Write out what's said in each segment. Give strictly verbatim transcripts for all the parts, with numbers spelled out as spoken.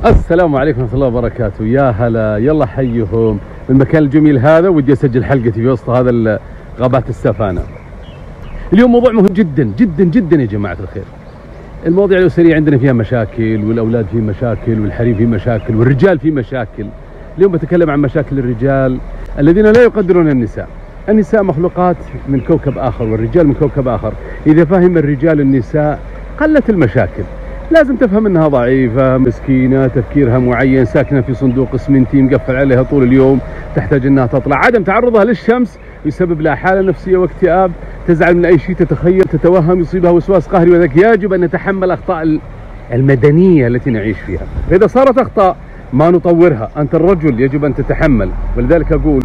السلام عليكم ورحمة الله وبركاته. يا هلا، يلا حيهم المكان الجميل هذا. ودي اسجل حلقتي في وسط هذا غابات السافانا. اليوم موضوع مهم جدا جدا جدا يا جماعة الخير. المواضيع الأسرية عندنا فيها مشاكل، والأولاد فيه مشاكل، والحريم فيه مشاكل، والرجال فيه مشاكل. اليوم بتكلم عن مشاكل الرجال الذين لا يقدرون النساء. النساء مخلوقات من كوكب آخر، والرجال من كوكب آخر. إذا فهم الرجال النساء قلت المشاكل. لازم تفهم انها ضعيفة مسكينة، تفكيرها معين، ساكنة في صندوق اسمنتي مقفل عليها طول اليوم، تحتاج انها تطلع. عدم تعرضها للشمس يسبب لها حالة نفسية واكتئاب، تزعل من اي شيء، تتخيل، تتوهم، يصيبها وسواس قهري. وذلك يجب ان نتحمل اخطاء المدنية التي نعيش فيها. فاذا صارت اخطاء ما نطورها. انت الرجل يجب ان تتحمل. ولذلك اقول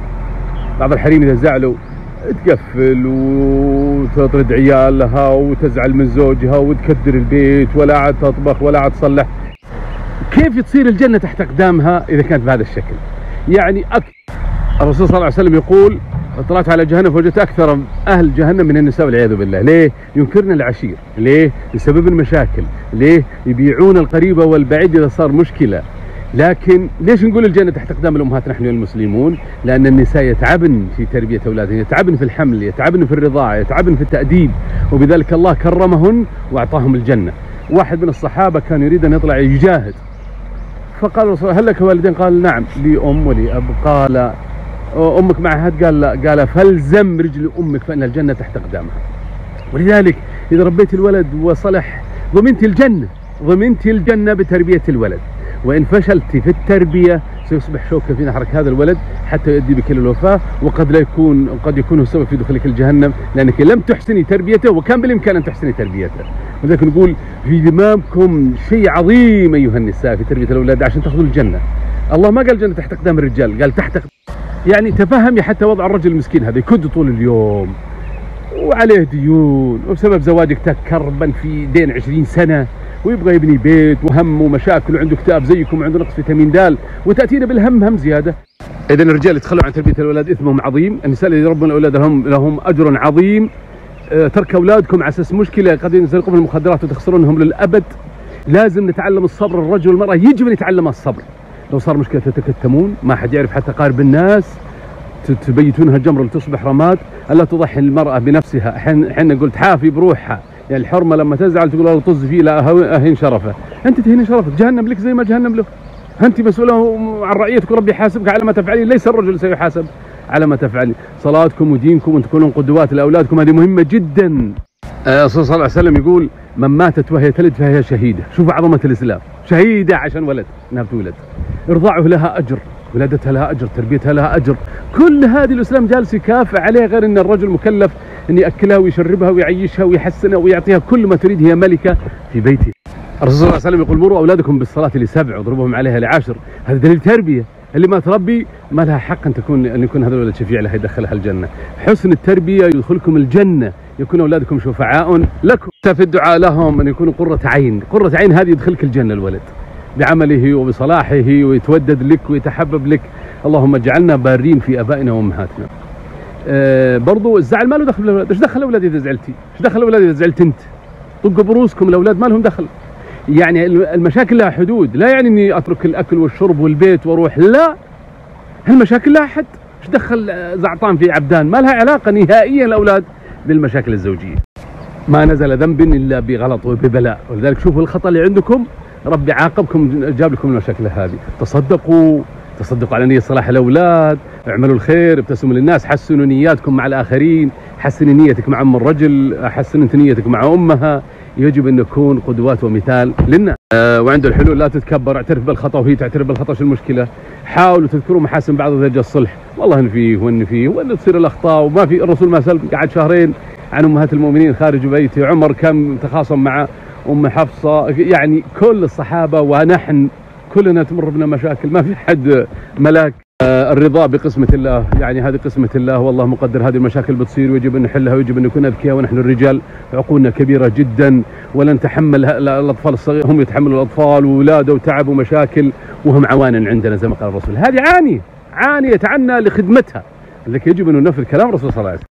بعض الحريم اذا زعلوا تقفل وتطرد عيالها وتزعل من زوجها وتكدر البيت، ولا عاد تطبخ ولا عاد تصلح. كيف تصير الجنة تحت أقدامها إذا كانت بهذا الشكل؟ يعني أكثر. الرسول صلى الله عليه وسلم يقول: اطلعت على جهنم فوجدت أكثر أهل جهنم من النساء والعياذ بالله. ليه؟ ينكرن العشير. ليه؟ لسبب المشاكل. ليه؟ يبيعون القريبة والبعيد إذا صار مشكلة. لكن ليش نقول الجنة تحت أقدام الأمهات نحن المسلمون؟ لأن النساء يتعبن في تربية أولادهن، يتعبن في الحمل، يتعبن في الرضاعة، يتعبن في التأديب، وبذلك الله كرمهن وأعطاهم الجنة. واحد من الصحابة كان يريد أن يطلع يجاهد، فقال الرسول: هل لك والدين؟ قال: نعم، لي أم ولي أب. قال: أمك مع أحد؟ قال: لا. قال: فالزم رجل أمك فإن الجنة تحت أقدامها. ولذلك إذا ربيت الولد وصلح ضمنت الجنة، ضمنت الجنة بتربية الولد. وإن فشلت في التربية سيصبح شوكة في نحرك هذا الولد حتى يؤدي بك إلى الوفاة، وقد لا يكون قد يكون هو السبب في دخولك الجهنم، لأنك لم تحسني تربيته وكان بالإمكان أن تحسني تربيته. ولذلك نقول في ذمامكم شيء عظيم أيها النساء في تربية الأولاد عشان تاخذوا الجنة. الله ما قال الجنة تحت أقدام الرجال، قال تحت أقدام. يعني تفهمي حتى وضع الرجل المسكين هذا، يكد طول اليوم وعليه ديون، وبسبب زواجك تكربن في دين عشرين سنة، ويبغى يبني بيت وهم ومشاكل، وعنده اكتئاب زيكم، وعنده نقص فيتامين د، وتأتينا بالهم هم زيادة. إذن الرجال يتخلوا عن تربية الأولاد إثمهم عظيم. النساء اللي يربون الأولاد لهم لهم أجر عظيم. أه ترك أولادكم على أساس مشكلة قد ينزلقون المخدرات وتخسرونهم للأبد. لازم نتعلم الصبر. الرجل والمرأة يجب أن يتعلم الصبر. لو صار مشكلة تتكتمون، ما حد يعرف حتى قارب الناس، تبيتونها جمر لتصبح رماد. ألا تضحي المرأة بنفسها. حين قلت حافي بروحها، يعني الحرمة لما تزعل تقول الله طز فيه لا أهين شرفه. أنت تهين شرفك، جهنم لك زي ما جهنم له. أنت مسؤولة عن رعيتك، وربي يحاسبك على ما تفعلين، ليس الرجل سيحاسب على ما تفعلين. صلاتكم ودينكم وأن تكونون قدوات لأولادكم هذه مهمة جدا. الرسول صلى الله عليه وسلم يقول: من ماتت وهي تلد فهي شهيدة. شوفوا عظمة الإسلام، شهيدة عشان ولد، إنها بتولد. إرضاعه لها أجر، ولادتها لها أجر، تربيتها لها أجر. كل هذه الإسلام جالس يكافئ عليه، غير أن الرجل مكلف أن يأكلها ويشربها ويعيشها ويحسنها ويعطيها كل ما تريد، هي ملكة في بيته. الرسول صلى الله عليه وسلم يقول: مروا أولادكم بالصلاة لسبع واضربوهم عليها لعشر. هذا دليل تربية. اللي ما تربي ما لها حق أن تكون أن يكون هذا الولد شفيع لها يدخلها الجنة. حسن التربية يدخلكم الجنة، يكون أولادكم شفعاء لكم. في الدعاء لهم أن يكونوا قرة عين. قرة عين هذه يدخلك الجنة الولد بعمله وبصلاحه، ويتودد لك ويتحبب لك. اللهم اجعلنا بارين في ابائنا وامهاتنا. أه برضو الزعل ما له دخل بالاولاد. ايش دخل الاولاد اذا زعلتي؟ ايش دخل الاولاد اذا زعلت انت؟ طقوا بروسكم، الاولاد ما لهم دخل. يعني المشاكل لها حدود، لا يعني اني اترك الاكل والشرب والبيت واروح، لا، هالمشاكل لها حد. ايش دخل زعطان في عبدان؟ ما لها علاقه نهائيا الاولاد بالمشاكل الزوجيه. ما نزل ذنب الا بغلط وببلاء. ولذلك شوفوا الخطا اللي عندكم، ربي عاقبكم، جاب لكم المشاكل هذه. تصدقوا، تصدقوا على نية صلاح الأولاد، اعملوا الخير، ابتسموا للناس، حسنوا نياتكم مع الآخرين، حسن نيتك مع أم الرجل، حسن انت نيتك مع أمها. يجب أن نكون قدوات ومثال للناس. أه وعنده الحلول، لا تتكبر، اعترف بالخطأ وهي تعترف بالخطأ. شو المشكلة؟ حاولوا تذكروا محاسن بعض ذي الصلح، والله ان فيه وان فيه وان تصير الأخطاء. وما في، الرسول ما سلم، قعد شهرين عن أمهات المؤمنين خارج بيته. عمر كان تخاصم مع أم حفصة. يعني كل الصحابة ونحن كلنا تمر بنا مشاكل، ما في حد ملاك. آه الرضا بقسمة الله، يعني هذه قسمة الله والله مقدر هذه المشاكل بتصير، ويجب أن نحلها، ويجب أن نكون أذكياء. ونحن الرجال عقولنا كبيرة جدا، ولا نتحمل الأطفال الصغير، هم يتحملوا الأطفال وولاده وتعب ومشاكل، وهم عوان عندنا زي ما قال الرسول. هذه عانية عانية عنا لخدمتها. لذلك يجب أن ننفذ كلام الرسول صلى الله عليه وسلم.